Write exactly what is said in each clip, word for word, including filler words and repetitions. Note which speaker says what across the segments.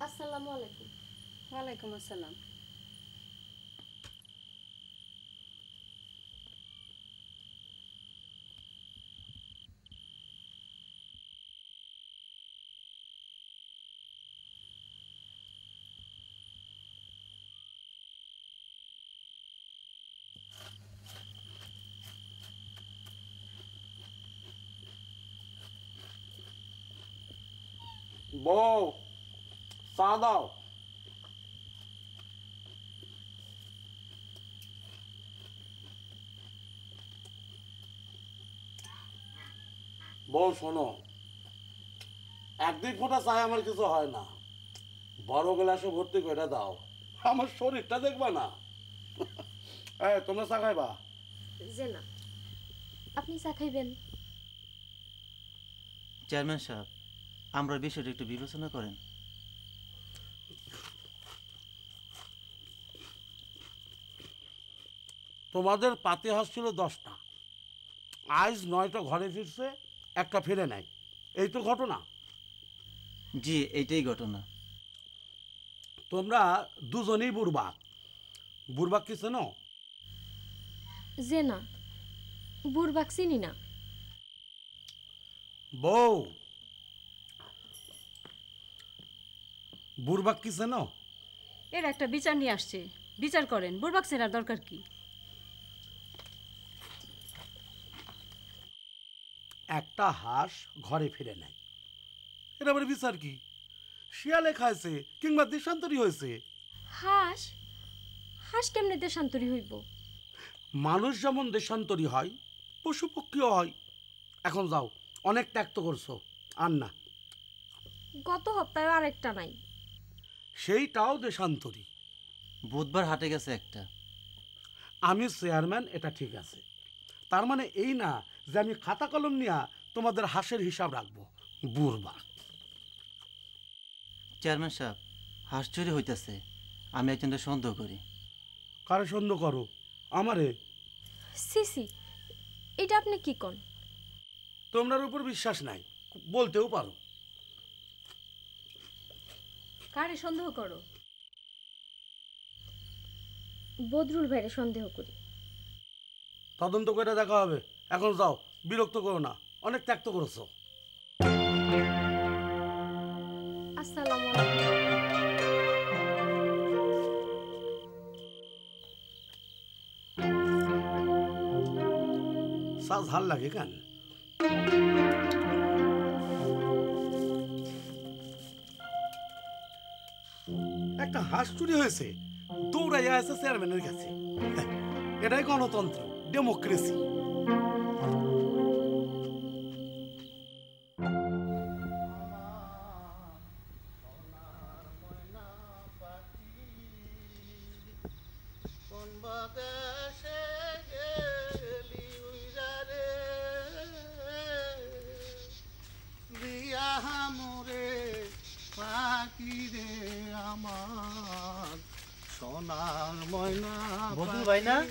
Speaker 1: আসসালামু আলাইকুম।
Speaker 2: ওয়ালাইকুম আসসালাম।
Speaker 3: বউ চা দাও। বউ শোনো, একদিন ফোঁটা চাই আমার কিছু হয় না, বড় গ্লাসে ভর্তি করে দাও, আমার শরীরটা দেখবা না। এই তোমরা চা খাইবা?
Speaker 1: যে না, আপনি চা খাইবেন?
Speaker 4: চেয়ারম্যান সাহেব, আমরা বিষয়টা একটু বিবেচনা করেন।
Speaker 3: তোমাদের পাতি হাঁস ছিল দশটা, আজ নয়টা ঘরে ফিরছে, একটা ফিরে নাই, এই তো ঘটনা।
Speaker 4: জি, এইটাই ঘটনা।
Speaker 3: তোমরা দুজনেই বুড়বাক। বুড়বাক কি চেনো?
Speaker 1: যে না, বুড়বাক চিনি না।
Speaker 3: বউ, বুড়বাক কি চেনো?
Speaker 2: এর একটা বিচার নিয়ে আসছে, বিচার করেন। বুড়বাক চেনার দরকার কি?
Speaker 3: একটা হাঁস ঘরে ফিরে নাই, এটা আবার বিচার কি? শিয়ালে খাইছে কিংবা দেশান্তরী হয়েছে?
Speaker 1: হাঁস হাঁস কেমনে দেশান্তরী হইব?
Speaker 3: মানুষ যেমন দেশান্তরী হয়, পশু পক্ষীও হয়। এখন যাও, অনেক ত্যাগ তো করছো, আর না।
Speaker 1: গত সপ্তাহে আরেকটা নাই।
Speaker 3: সেইটাও দেশান্তরী।
Speaker 4: বুধবার হাটে গেছে একটা।
Speaker 3: আমি চেয়ারম্যান, এটা ঠিক আছে, তার মানে এই না যে আমি খাতা কলম নিয়ে তোমাদের হাঁসের হিসাব রাখবো। বুড়বা।
Speaker 4: চেয়ারম্যান সাহেব, হাঁস চুরি হইতেছে, আমি একজনটা সন্দেহ করি।
Speaker 3: কারে সন্দেহ করো? আমারে?
Speaker 1: সিসি, এটা আপনি কি কন?
Speaker 3: তোমার উপর বিশ্বাস নাই, বলতেও পারো।
Speaker 2: কারে সন্দেহ করো?
Speaker 1: বদরুল ভাইরে সন্দেহ করি।
Speaker 3: তদন্ত করে দেখা হবে, এখন যাও, বিরক্ত করো না, অনেক ত্যাগ তো করেছো।
Speaker 1: আসসালামু আলাইকুম।
Speaker 3: চা ঝাল লাগে কেন? একটা হাঁস চুরি হয়েছে, দৌড়াইয়া আছে চেয়ারম্যানের কাছে। এটাই গণতন্ত্র, ডেমোক্রেসি।
Speaker 4: বদরুল ভাই না?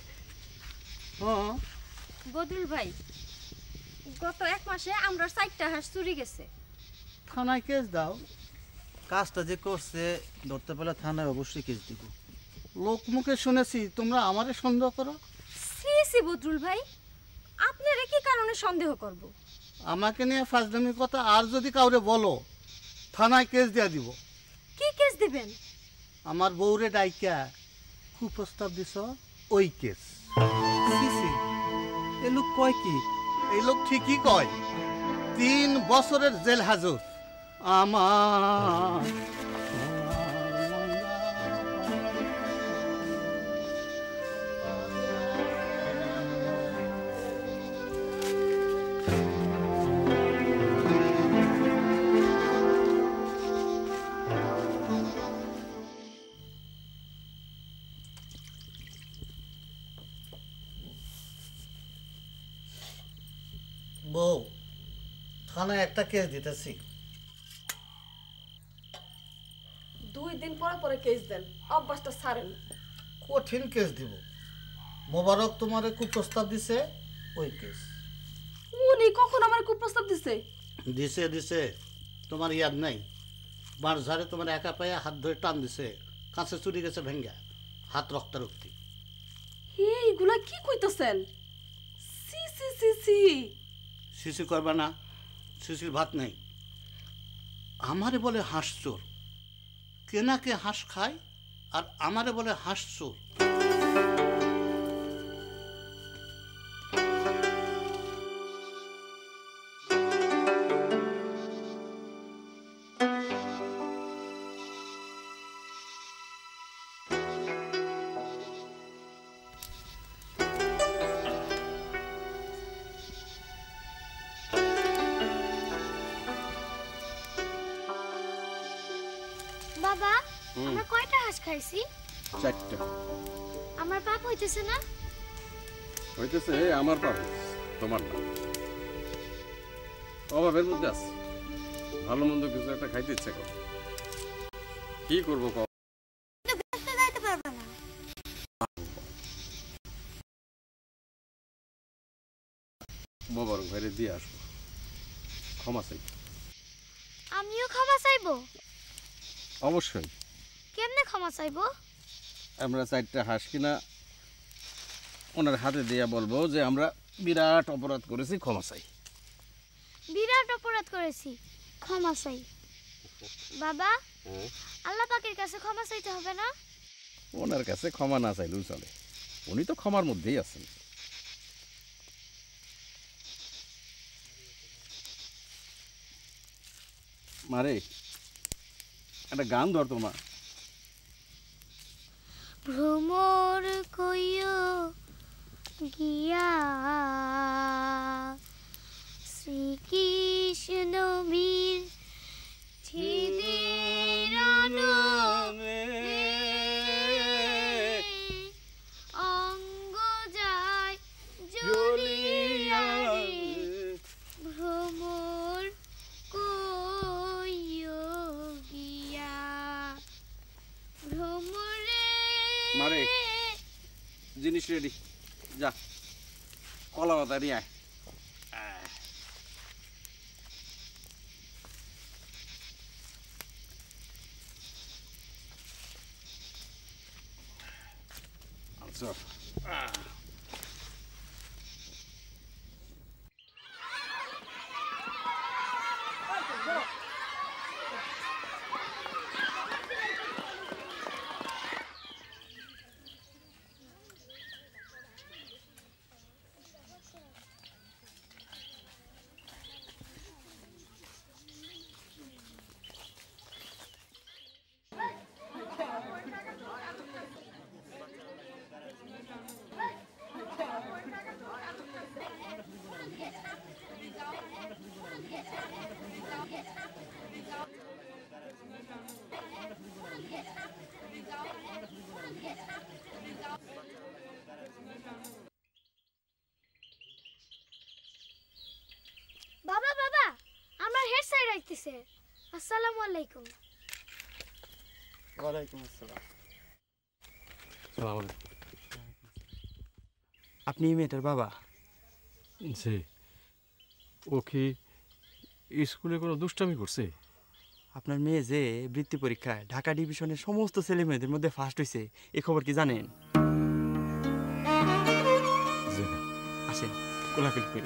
Speaker 1: বদরুল ভাই, গত এক মাসে আমরা চারটা হাঁস চুরি গেছে।
Speaker 4: থানায় কেস দাও। কাজটা যে করছে ধরতে পেলে থানায় অবশ্যই কেস দিব।
Speaker 5: লোক মুখে শুনেছি তোমরা আমারে সন্দেহ করো।
Speaker 1: সি সি বদরুল ভাই, আপনারা কি কারণে সন্দেহ করব?
Speaker 5: আমাকে নিয়ে ফাজলামি কথা আর যদি কাউরে বলো, থানায় কেস দিয়া দিব।
Speaker 1: কি কেস দিবেন?
Speaker 5: আমার বউরে ডাইকা কুপ্রস্তাব দিছ, ওই কেস।
Speaker 4: এ লোক কয় কি?
Speaker 5: এই লোক ঠিকই কয়, তিন বছরের জেল হাজত। আমার বউ, থানায় একটা কেস দিতেছি।
Speaker 2: দুই দিন পরে পরে কেস দেন, অভ্যাসটা ছাড়েন।
Speaker 5: কঠিন কেস দিব। মোবারক তোমারে কুপ্রস্তাব দিছে, ওই কেস।
Speaker 2: উনি কখন আমার কুপ্রস্তাব দিছে?
Speaker 5: দিছে দিছে তোমার ইয়াদ নাই? বার ঝাড়ে তোমার একা পায়ে হাত ধরে টান দিছে, কাছে চুরি গেছে ভেঙ্গা, হাত রক্তারক্তি।
Speaker 6: এইগুলা কি কইতাছেন? সি সি সি সি
Speaker 5: শিশি করবে না, শিশির ভাত নেই। আমারে বলে হাঁস চোর, কেনাকে হাঁস খায় আর আমারে বলে হাঁস চোর।
Speaker 7: বাবা, আমরা কয়টা হাঁস খাইছি?
Speaker 8: চারটা।
Speaker 7: আমার পাপ হইতেছে না?
Speaker 8: হইতেছে আমার পাপ, তোমার না। অভাবের মধ্যে আছে, ভালো মন্দ কিছু একটা খাইতে ইচ্ছে করে। কি করবো কও?
Speaker 7: ব্যস্ত যাইতে পারবে না।
Speaker 8: মোবারক ভাইরে দিয়ে আসবো, ক্ষমা চাই।
Speaker 7: আমিও ক্ষমা চাইবো?
Speaker 8: অবশ্যই।
Speaker 7: কেমনে ক্ষমা চাইবো?
Speaker 8: আমরা চারটা হাঁস কিনা ওনার হাতে দিয়া বলবো যে আমরা বিরাট অপরাধ করেছি, ক্ষমা চাই।
Speaker 7: বিরাট অপরাধ করেছি, ক্ষমা চাই। বাবা, আল্লাহ পাকের কাছে ক্ষমা চাইতে হবে না?
Speaker 8: ওনার কাছে ক্ষমা না চাইলেও চলে, উনি তো ক্ষমার মধ্যেই আছেন। মারে একটা গান ধর তো মা।
Speaker 7: ভ্রমর কইও গিয়া শ্রীকৃষ্ণ বীর ছিদের নামে অঙ্গ যায় জ্বলিয়া ভ্রমর কইও গিয়া ভ্রমরে
Speaker 8: মারে জিনিস রেডি, যা কলা পাতা নিয়ে আয়। আচ্ছা
Speaker 7: বাবা বাবা, আমার হেড সাইড আইতেছে। আসসালামু আলাইকুম।
Speaker 4: ওয়ালাইকুম আসসালাম।
Speaker 9: আপনি এই মেয়েটার বাবা?
Speaker 10: জি। ও কি স্কুলে কোনো দুষ্টামি করছে?
Speaker 9: আপনার মেয়ে যে বৃত্তি পরীক্ষায় ঢাকা ডিভিশনের সমস্ত ছেলে মেয়েদের মধ্যে ফার্স্ট হয়েছে, এই খবর কি জানেন? আসেন কোলাকুলি করি।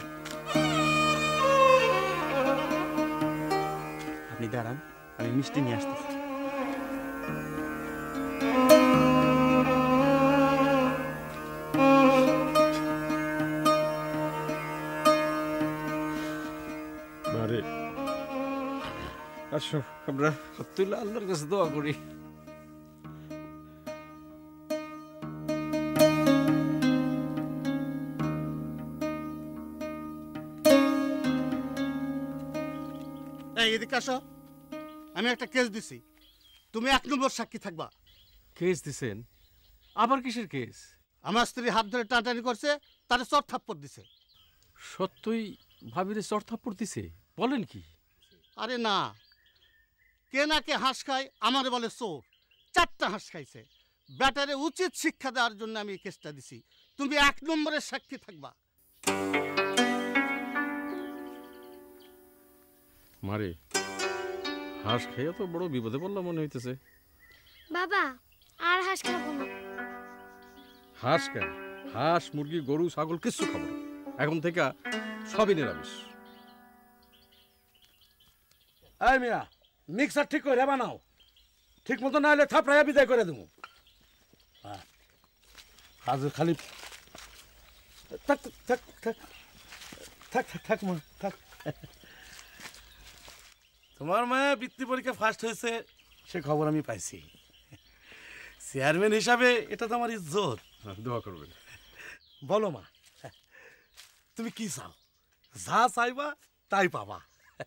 Speaker 9: আপনি দাঁড়ান, আমি মিষ্টি নিয়ে আসতেছি।
Speaker 10: আরে আসো আমরা তুইলে আল্লাহর কাছে দোয়া করি।
Speaker 5: এই এদিকে আসো, আমি একটা কেস দিছি, তুমি এক নম্বর সাক্ষী থাকবা।
Speaker 10: কেস দিছেন? আবার কিসের কেস?
Speaker 5: আমার স্ত্রী হাত ধরে টানাটানি করছে, তারে চর থাপ্পড় দিছে।
Speaker 10: সত্যই ভাবিরে চর থাপ্পড় দিছে? বলেন কি?
Speaker 5: আরে না, কে না কে হাঁস খায় আমারে বলে চোর। চারটা হাঁস খাইছে, ব্যাটারে উচিত শিক্ষা দেওয়ার জন্য আমি এই কেসটা দিছি। তুমি এক নম্বরের সাক্ষী থাকবা।
Speaker 10: মারে হাঁস খেয়ে তো বড় বিপদে পড়লাম মনে হইতেছে।
Speaker 7: বাবা আর হাঁস খাবো না।
Speaker 10: হাঁস কেন? হাঁস, মুরগি, গরু, ছাগল কিচ্ছু খাবো না। এখন থেকে সবই নিরামিষ।
Speaker 3: এই মিয়া, মিক্সার ঠিক করে বানাও, ঠিক মতো না হলে থাপড়াইয়া বিদায় করে দেবো। আজ খালি থাক থাক থাক থাক থাক মা থাক। তোমার মায়া বৃত্তি পরীক্ষা ফার্স্ট হয়েছে সে খবর আমি পাইছি। চেয়ারম্যান হিসাবে এটা তো আমার ইজ্জত।
Speaker 10: দোয়া করবেন।
Speaker 3: বলো মা, তুমি কি চাও? যা চাইবা তাই পাবা।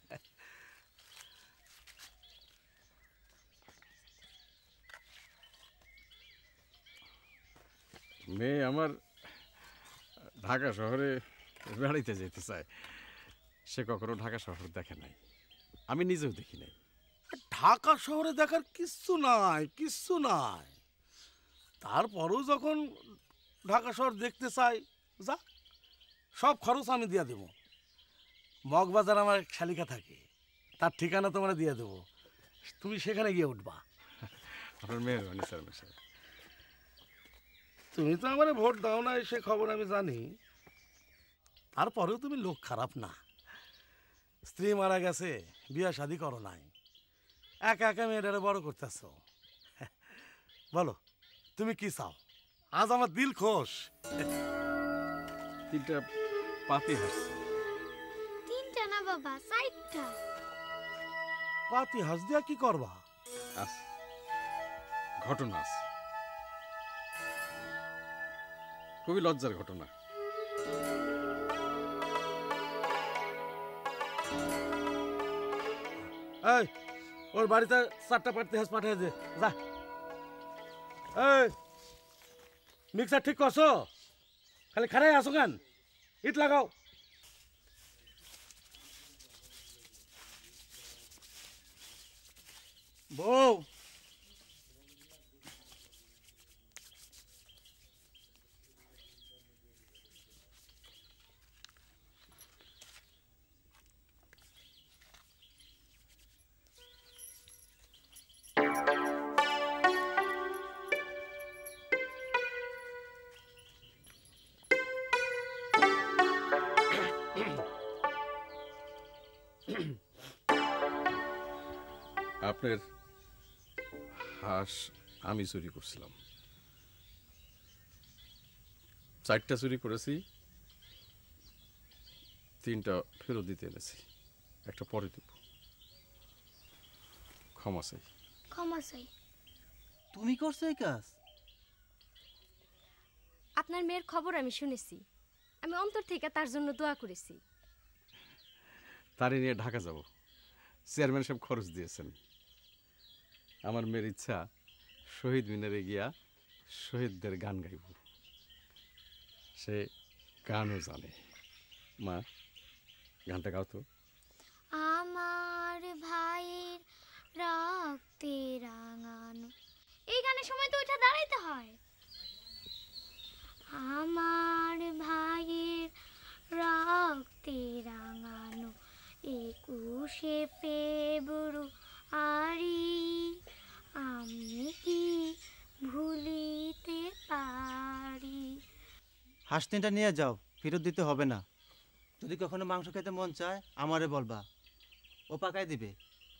Speaker 10: মেয়ে আমার ঢাকা শহরে বেড়াইতে যেতে চায়। সে কখনো ঢাকা শহর দেখে নাই, আমি নিজেও দেখি নাই।
Speaker 3: ঢাকা শহরে দেখার কিচ্ছু নাই, কিচ্ছু নাই। তারপরেও যখন ঢাকা শহর দেখতে চাই, যা, সব খরচ আমি দিয়ে দেবো। মগবাজার আমার শালিকা থাকে, তার ঠিকানা তোমরা দিয়ে দেবো, তুমি সেখানে গিয়ে উঠবা।
Speaker 10: আপনার মেহরবানি চেয়ারম্যান সাহেব।
Speaker 3: তুমি তো আমার ভোট দাও না সে খবর আমি জানি, তারপরেও তুমি লোক খারাপ না। স্ত্রী মারা গেছে, বিয়া শাদি করো নাই, একা একা মেয়েটারে বড় করতেছ। বলো তুমি কি চাও? আজ আমার দিল খোশ।
Speaker 10: তিনটা পাতি হাসছে।
Speaker 7: তিনটা না বাবা, চারটা।
Speaker 3: পাতি হাঁস দিয়া কি করবা?
Speaker 10: আছে, ঘটনা আছে, খুবই লজ্জার ঘটনা।
Speaker 3: এই ওর বাড়িতে চারটা পাতি হাঁস পাঠিয়ে দে, যা। এই মিক্সার ঠিক করছো? খালি খারাই আসো কেন? ইট লাগাও।
Speaker 4: বউ,
Speaker 10: আপনার হাঁস আমি চুরি করছিলাম। চারটা চুরি করেছি, তিনটা ফেরত দিতে এনেছি, একটা পরে দেব। ক্ষমা চাই।
Speaker 7: ক্ষমা চাই।
Speaker 4: তুমি করছো এই কাজ?
Speaker 1: আপনার মেয়ের খবর আমি শুনেছি, আমি অন্তর থেকে তার জন্য দোয়া করেছি।
Speaker 10: তারে নিয়ে ঢাকা যাব, চেয়ারম্যান সাহেব খরচ দিয়েছেন। আমার মেয়ের ইচ্ছা শহীদ মিনারে গিয়া শহীদদের গান গাইব। সে গানও জানে। মা, গানটা গাও তো।
Speaker 7: আমার ভাইয়ের রক্তে রাঙানো, এই গানের সময় তো ওইটা দাঁড়াইতে হয়। আমার ভাইয়ের রক্তে রাঙানো একুশে ফেব্রুয়ারি আমি কি ভুলিতে পারি।
Speaker 4: হাঁস তিনটা নিয়ে যাও, ফেরত দিতে হবে না। যদি কখনো মাংস খেতে মন চায় আমারে বলবা, ও পাকাই দিবে।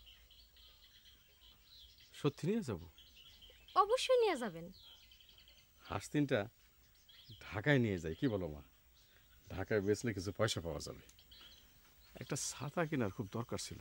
Speaker 10: সত্যি নিয়ে যাব?
Speaker 1: অবশ্যই নিয়ে যাবেন।
Speaker 10: হাঁস তিনটা ঢাকায় নিয়ে যাই, কি বলো মা? ঢাকায় বেচলে কিছু পয়সা পাওয়া যাবে। একটা ছাতা কেনার খুব দরকার ছিল।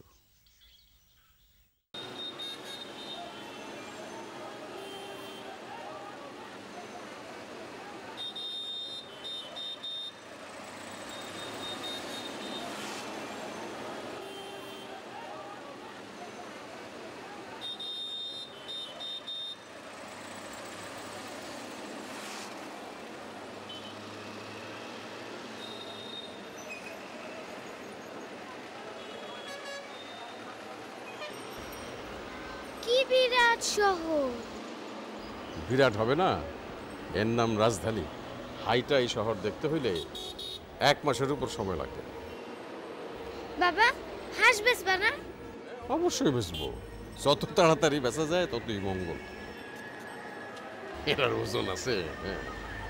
Speaker 7: কি বিরাট শহর!
Speaker 10: বিরাট হবে না? এর নাম রাজধানী। হাইটা এই শহর দেখতে হইলে এক মাসের উপর সময় লাগবে।
Speaker 7: বাবা, হাঁস বেচবা না?
Speaker 10: অবশ্যই বেচবো। যত তাড়াতাড়ি বেচা যায় ততই মঙ্গল। এটার ওজন আছে। হ্যাঁ,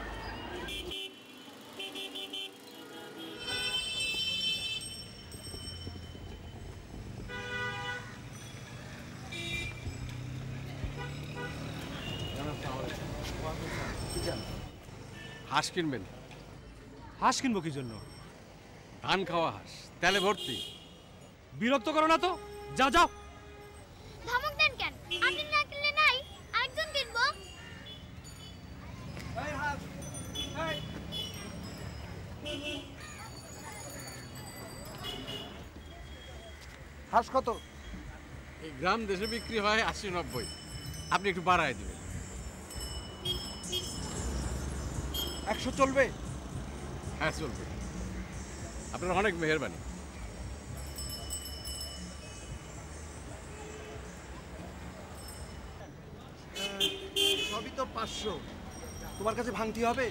Speaker 10: হাঁস কিনবেন?
Speaker 11: হাঁস কিনবো কি জন্য?
Speaker 10: ধান খাওয়া হাঁস, তেলে ভর্তি।
Speaker 11: বিরক্ত করো না তো, যা যাও।
Speaker 7: ধমক দেন কেন? আপনি না কিনলে নাই, আরেকজন কিনবো।
Speaker 5: হাঁস কত?
Speaker 10: এই গ্রাম দেশে বিক্রি হয় আশি নব্বই, আপনি একটু বাড়ায় দেবেন।
Speaker 11: একশো চলবে?
Speaker 10: হ্যাঁ চলবে, আপনার অনেক মেহেরবানি।
Speaker 11: সবই তো পাঁচশো, তোমার কাছে ভাঙতি হবে?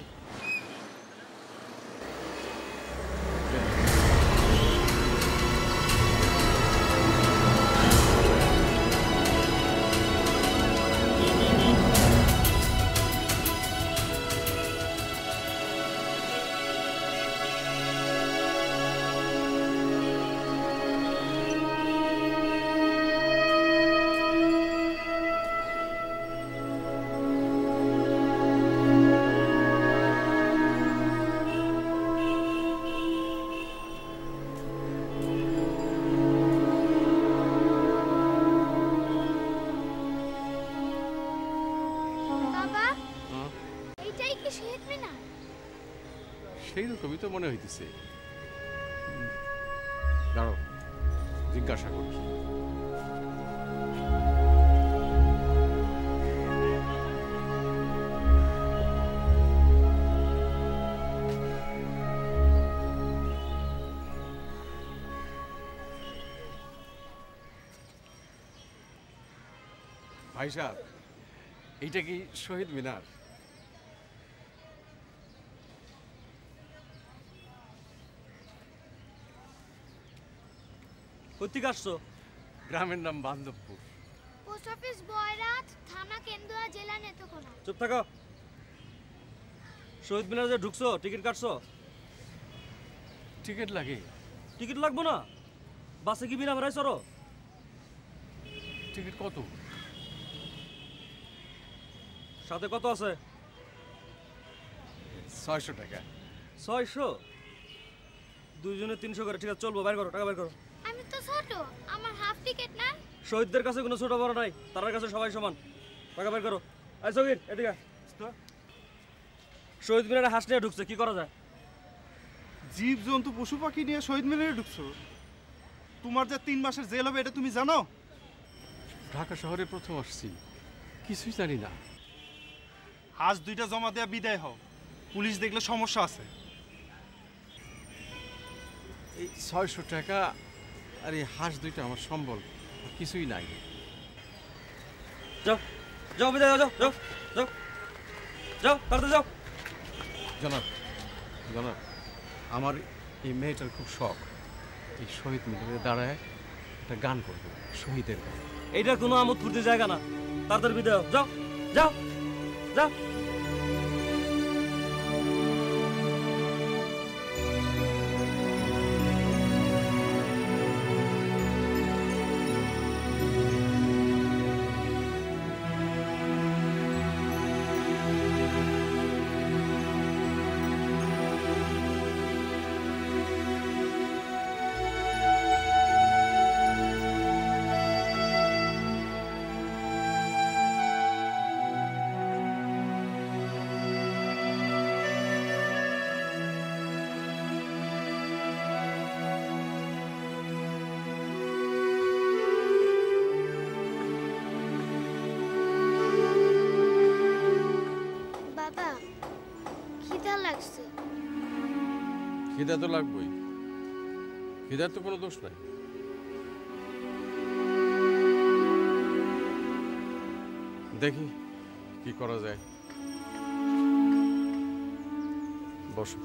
Speaker 10: সেই রকমই তো মনে হইতেছে। দাঁড়ো, জিজ্ঞাসা করি। ভাই সাহেব, এইটা কি শহীদ মিনার?
Speaker 11: কোথেকে আসছো?
Speaker 10: গ্রামের নাম বান্ধবপুর।
Speaker 7: পোস্ট অফিস বয়রাত, থানা কেন্দুয়া, জেলা নেত্রকোনা।
Speaker 11: চুপ থাকো। শহীদ মিনারে যে ঢুকছো, টিকিট কাটছো?
Speaker 10: টিকিট লাগে?
Speaker 11: টিকিট লাগবো না, বাসে কি বিনা ভাড়ায় চড়ো?
Speaker 10: টিকিট কত?
Speaker 11: সাথে কত আছে?
Speaker 10: ছয়শো টাকা।
Speaker 11: ছয়শো? দুইজনে তিনশো করে। ঠিক আছে, চলবো, বাইর করো, টাকা বাইর করো।
Speaker 7: আমি তো ছোট, আমার হাফ টিকিট না।
Speaker 11: শহীদদের কাছে কোনো ছোট বড় নাই, তার কাছে সবাই সমান। টাকা বাইর করো। আই সগির, এদিকে। শহীদ মিনারে হাঁস নিয়ে ঢুকছে, কি করা যায়?
Speaker 12: জীব জন্তু পশু পাখি নিয়ে শহীদ মিনারে ঢুকছো? তোমার যে তিন মাসের জেল হবে এটা তুমি জানো?
Speaker 10: ঢাকা শহরে প্রথম আসছি, কিছুই জানি না।
Speaker 12: হাঁস দুইটা জমা দেয়া বিদায় হও, পুলিশ দেখলে সমস্যা আছে।
Speaker 10: এই ছয়শো টাকা আর এই হাঁস দুইটা আমার সম্বল, কিছুই নাই।
Speaker 11: যাও যাও, বিদায় যাও, যাও যাও যাও, তাড়াতাড়ি যাও।
Speaker 10: জনাব, জনাব, আমার এই মেয়েটার খুব শখ, এই শহীদ মিনারে দাঁড়ায় একটা গান করবে, শহীদের গান।
Speaker 11: এইটা কোনো আমোদ ফুর্তির জায়গা না, তাড়াতাড়ি বিদায় যাও, যাও যাও।
Speaker 10: খিদা তো লাগবেই, খিদার তো কোনো দোষ নাই। দেখি কি করা যায়, বসো।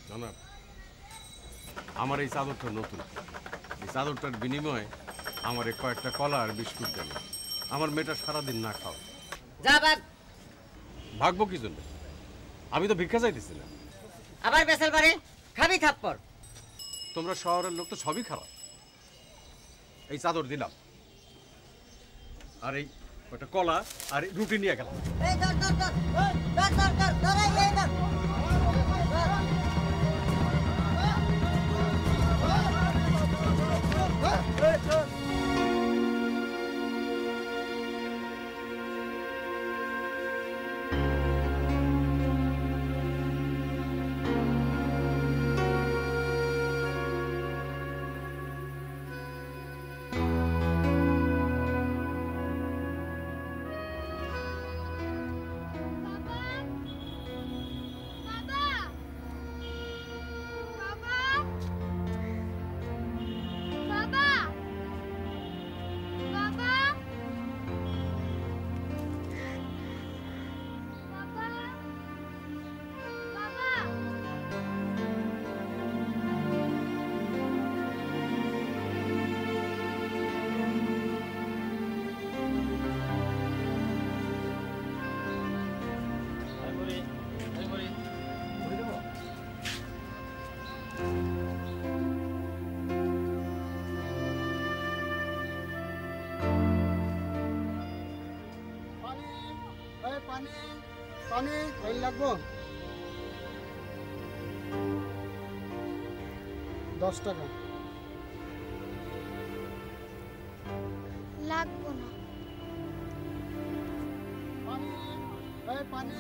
Speaker 10: জনাব, আমার এই চাদরটা নতুন। এই চাদরটার বিনিময়ে আমার কয়েকটা কলা আর বিস্কুট দেন। আমার মেয়েটা সারাদিন না খাও।
Speaker 13: যা ভাগ।
Speaker 10: ভাগবো কি জন্য? আমি তো ভিক্ষা চাইতেছি না।
Speaker 13: আবার বেসাল বাড়ি খাবি থাপ্পড়।
Speaker 10: তোমরা শহরের লোক তো সবই খারাপ। এই চাদর দিলাম, আর এই একটা কলা আর রুটি নিয়ে গেলাম।
Speaker 13: এই ধর ধর ধর ধর ধর ধর ধর এই ধর।
Speaker 5: পানি পানি পানি লাগবো দশ টাকা
Speaker 7: লাগবো না।
Speaker 5: পানি এই পানি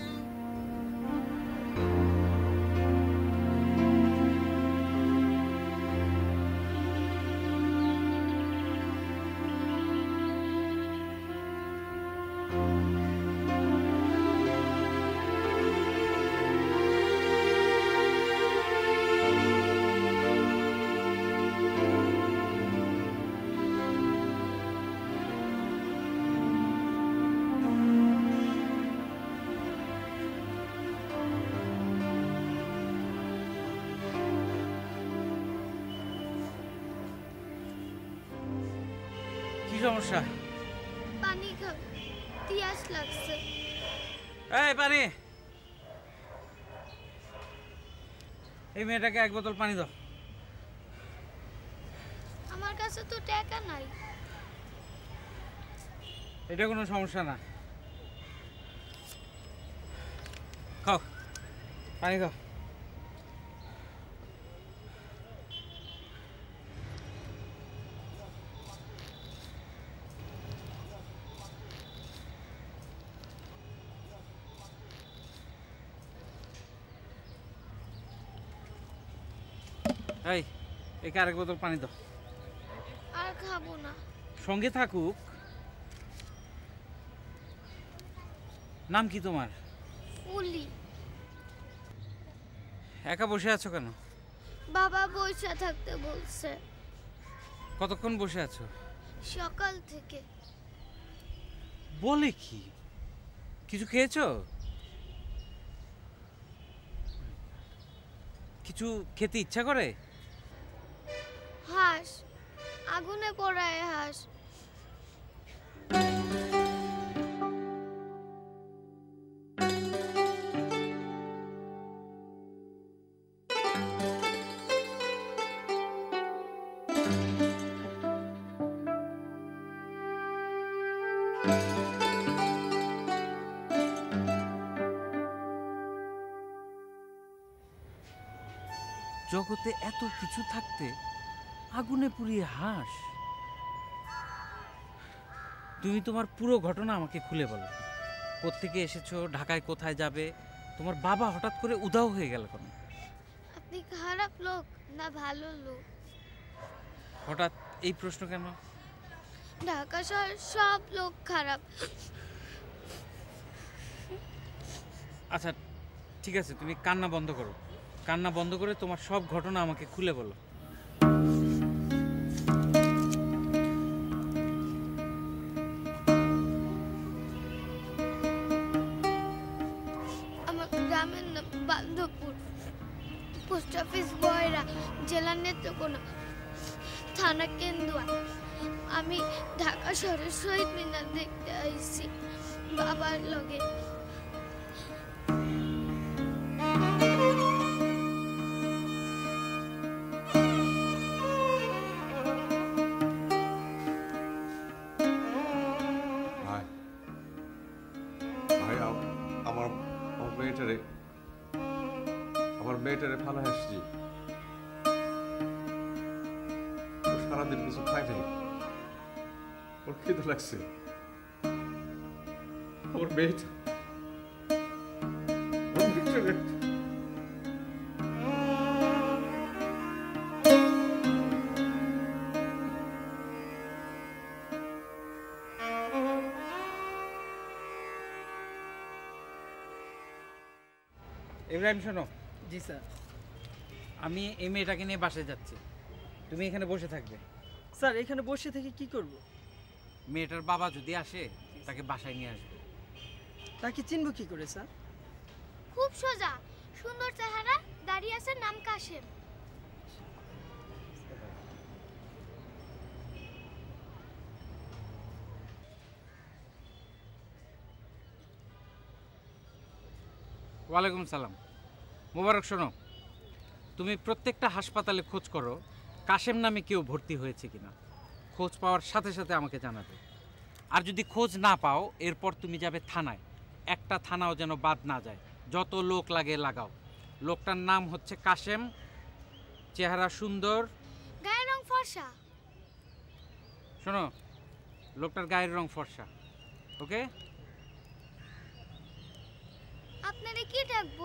Speaker 14: সমস্যা?
Speaker 7: পানি খাবো, তিয়াস লাগছে।
Speaker 14: এই পানি, এই মেয়েটাকে এক বোতল পানি দাও।
Speaker 7: আমার কাছে তো টাকা নাই।
Speaker 14: এটা কোনো সমস্যা না, খাও পানি খাও। এই একে আরেক বোতল পানি দাও।
Speaker 7: আর খাবো না।
Speaker 14: সঙ্গে থাকুক। নাম কি তোমার?
Speaker 7: ফুলি।
Speaker 14: একা বসে আছো কেন?
Speaker 7: বাবা বসে থাকতে বলছে।
Speaker 14: কতক্ষণ বসে আছো?
Speaker 7: সকাল থেকে।
Speaker 14: বলে কি? কিছু খেয়েছো? কিছু খেতে ইচ্ছা করে?
Speaker 7: হাঁস, আগুনে পোড়ায় হাঁস।
Speaker 14: জগতে এত কিছু থাকতে আগুনে পুড়িয়ে হাঁস। তুমি তোমার পুরো ঘটনা আমাকে খুলে বলো। কোত্থেকে এসেছো, ঢাকায় কোথায় যাবে, তোমার বাবা হঠাৎ করে উধাও হয়ে গেল কেন?
Speaker 7: আপনি খারাপ লোক না ভালো লোক?
Speaker 14: হঠাৎ এই প্রশ্ন কেন?
Speaker 7: ঢাকা শহর সব লোক খারাপ।
Speaker 14: আচ্ছা ঠিক আছে, তুমি কান্না বন্ধ করো। কান্না বন্ধ করে তোমার সব ঘটনা আমাকে খুলে বলো।
Speaker 7: আমার গ্রামের নাম বান্ধবপুর। পোস্ট অফিস বয়রা, জেলা নেত্রকোনা, থানা কেন্দুয়া। আমি ঢাকা শহরের শহীদ মিনার দেখতে আইছি বাবার লগে।
Speaker 15: ভাই ভাই আমার আমার মেয়েটারে আমার মেয়েটারে ফালা আসছি, সারাদিন কিছু খাই নাই, ওর খিদে লাগছে। ওর মেয়েটা ওর মেয়েটারে
Speaker 14: ইব্রাহিম শোনো। জি স্যার। আমি এই মেয়েটাকে নিয়ে বাসায় যাচ্ছি, তুমি এখানে বসে থাকবে।
Speaker 16: স্যার এখানে বসে থেকে কি করব?
Speaker 14: মেয়েটার বাবা যদি আসে তাকে বাসায় নিয়ে আসবে।
Speaker 16: তাকে চিনব কি করে স্যার?
Speaker 7: খুব সোজা, সুন্দর চেহারা, দাঁড়িয়ে আছে, নাম কাশেম।
Speaker 14: ওয়ালাইকুম সালাম। মোবারক শোনো, তুমি প্রত্যেকটা হাসপাতালে খোঁজ করো কাশেম নামে কেউ ভর্তি হয়েছে কিনা। খোঁজ পাওয়ার সাথে সাথে আমাকে জানাবে। আর যদি খোঁজ না পাও এরপর তুমি যাবে থানায়। একটা থানাও যেন বাদ না যায়, যত লোক লাগে লাগাও। লোকটার নাম হচ্ছে কাশেম, চেহারা সুন্দর,
Speaker 7: গায়ের রং ফর্সা।
Speaker 14: শোনো, লোকটার গায়ের রং ফর্সা। ওকে?
Speaker 7: আপনারে কি ডাকবো?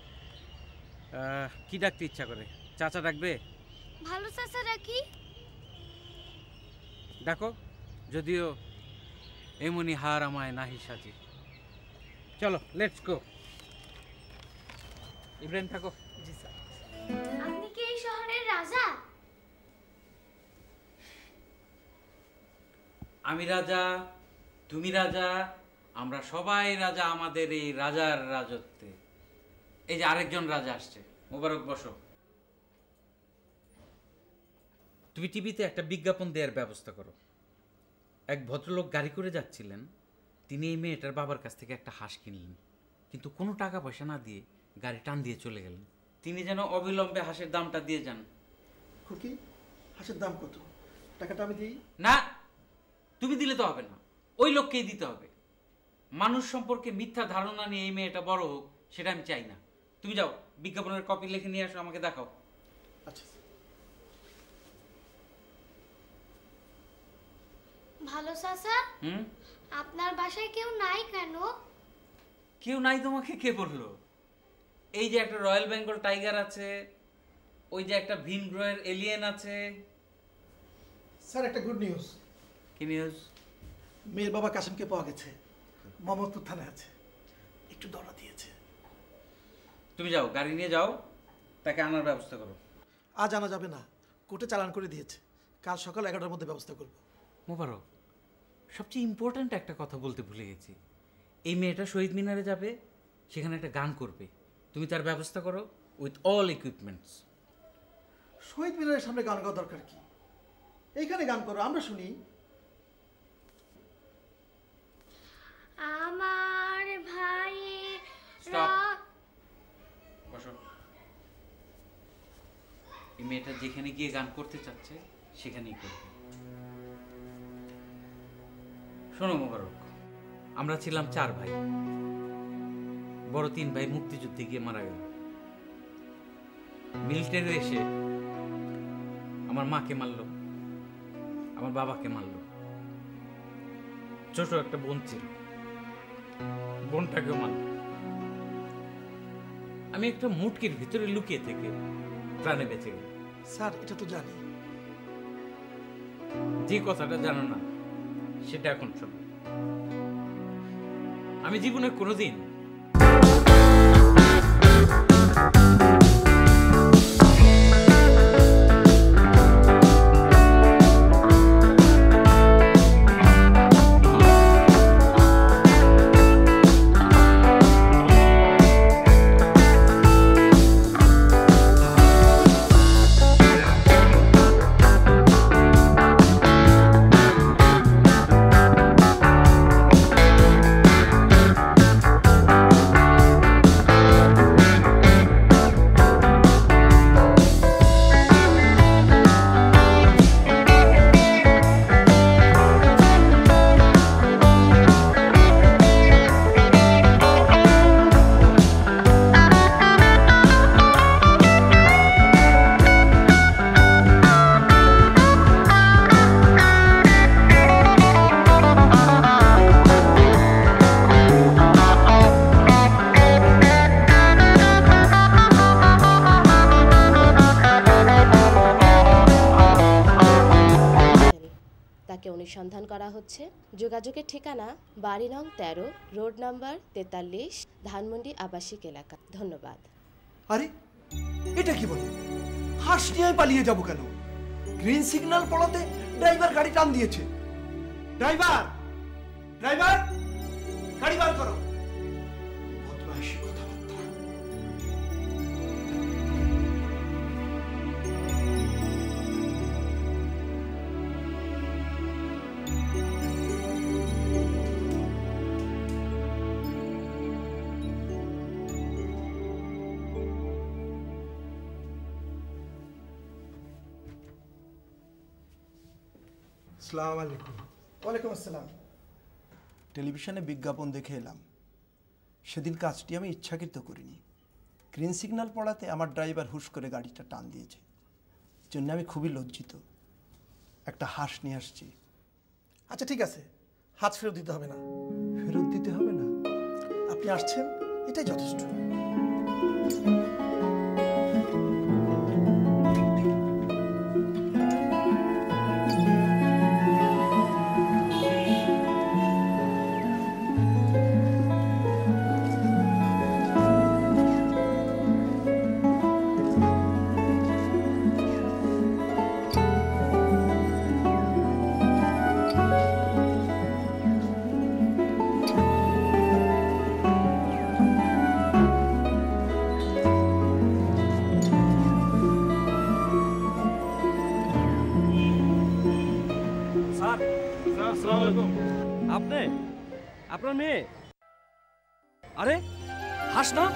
Speaker 14: কি ডাকতে ইচ্ছা করে? চাচা ডাকবে?
Speaker 7: ভালো চাচা রাখি।
Speaker 14: ডাকো, যদিও এমনি হার আমায় নাহি সাজি। চলো লেটস গো। ইব্রাহিম থাকো।
Speaker 16: জি স্যার।
Speaker 7: আপনি কি এই শহরের রাজা?
Speaker 14: আমি রাজা, তুমি রাজা, আমরা সবাই রাজা আমাদের এই রাজার রাজত্বে। এই যে আরেকজন রাজা আসছে, মোবারক বসো। তুমি টিভিতে একটা বিজ্ঞাপন দেওয়ার ব্যবস্থা করো। এক ভদ্রলোক গাড়ি করে যাচ্ছিলেন, তিনি এই মেয়েটার বাবার কাছ থেকে একটা হাঁস কিনলেন, কিন্তু কোনো টাকা পয়সা না দিয়ে গাড়ি টান দিয়ে চলে গেলেন। তিনি যেন অবিলম্বে হাঁসের দামটা দিয়ে যান।
Speaker 17: খুকি, হাঁসের দাম কত? টাকাটা আমি দিই?
Speaker 14: না, তুমি দিলে তো হবে না, ওই লোককেই দিতে হবে। মানুষ সম্পর্কে মিথ্যা ধারণা নিয়ে এই মেয়েটা বড় হোক, সেটা আমি চাই না। তুমি যাও, বিজ্ঞাপনের কপি লিখে নিয়ে আসো, আমাকে দেখাও।
Speaker 17: আচ্ছা।
Speaker 7: ভালো চাচা,
Speaker 14: হুম?
Speaker 7: আপনার বাসায় কেউ নাই কেন?
Speaker 14: কেউ নাই তোমাকে কে বললো? এই যে একটা রয়্যাল বেঙ্গল টাইগার আছে, ওই যে একটা ভিন গ্রহের এলিয়েন আছে।
Speaker 17: স্যার একটা গুড নিউজ।
Speaker 14: কি নিউজ?
Speaker 17: মেয়ের বাবা কাসেমকে পাওয়া গেছে, মোহাম্মদপুর থানায় আছে, একটু দৌড়া দিয়েছে।
Speaker 14: তুমি যাও, গাড়ি নিয়ে যাও, তাকে আনার ব্যবস্থা করো।
Speaker 17: আজ আনা যাবে না, কোর্টে চালান করে দিয়েছে, কাল সকাল এগারোটার মধ্যে ব্যবস্থা করব।
Speaker 14: মোবারক, সবচেয়ে ইম্পর্ট্যান্ট একটা কথা বলতে ভুলে গেছি। এই মেয়েটা শহীদ মিনারে যাবে, সেখানে একটা গান করবে, তুমি তার ব্যবস্থা করো উইথ অল ইকুইপমেন্টস।
Speaker 17: শহীদ মিনারের সামনে গান গাওয়া দরকার কি? এইখানে গান করো, আমরা শুনি।
Speaker 7: আমার ভাই
Speaker 14: বসো। এই মেয়েটা যেখানে গিয়ে গান করতে চাচ্ছে সেখানেই করবে। শোনো মোবারক, আমরা ছিলাম চার ভাই, বড় তিন ভাই মুক্তিযুদ্ধে গিয়ে মারা গেল। মিলিটারি এসে আমার মাকে মারলো, আমার বাবাকে মারলো। ছোট একটা বোন ছিল, বোনটাকেও মারল। আমি একটা মুটকির ভিতরে লুকিয়ে থেকে প্রাণে বেঁচে গেল।
Speaker 17: স্যার এটা তো জানি।
Speaker 14: যে কথাটা জানো না সেটা এখন শোনো। আমি জীবনে কোনোদিন
Speaker 18: করা হচ্ছে। যোগাযোগের ঠিকানা বাড়ি নং তেরো, রোড নাম্বার তেতাল্লিশ, ধানমন্ডি আবাসিক এলাকা। ধন্যবাদ।
Speaker 17: আরে এটা কি বলে? হাঁস নিয়ে পালিয়ে যাব কেন? গ্রিন সিগন্যাল পড়াতে ড্রাইভার গাড়ি টান দিয়েছে। ড্রাইভার ড্রাইভার গাড়ি বার করো। বদমাইশি কথাবার্তা।
Speaker 19: আসসালামু আলাইকুম।
Speaker 17: ওয়ালাইকুম আসসালাম।
Speaker 19: টেলিভিশনে বিজ্ঞাপন দেখে এলাম। সেদিন কাজটি আমি ইচ্ছাকৃত করিনি। গ্রিন সিগন্যাল পড়াতে আমার ড্রাইভার হুশ করে গাড়িটা টান দিয়েছে। এর জন্য আমি খুবই লজ্জিত। একটা হাঁস নিয়ে আসছি।
Speaker 17: আচ্ছা ঠিক আছে, হাত ফেরত দিতে হবে না।
Speaker 19: ফেরত দিতে হবে না?
Speaker 17: আপনি আসছেন, এটাই যথেষ্ট।
Speaker 11: আপনি আপনার মেয়ে? আরে হাস না,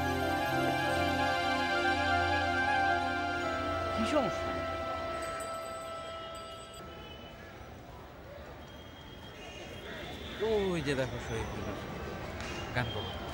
Speaker 14: কি সমস্যা? ওই যে দেখো শহীদ গান করো।